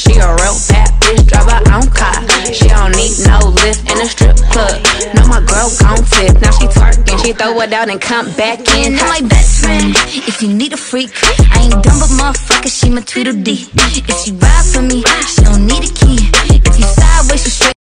She a real bad bitch, drive her own car. She don't need no lift in a strip club. No, my girl gon' flip. Now she twerking, she throw it out and come back in. I'm my best friend, if you need a freak. I ain't dumb but motherfucker, she my Tweedledee. If she ride for me, she don't need a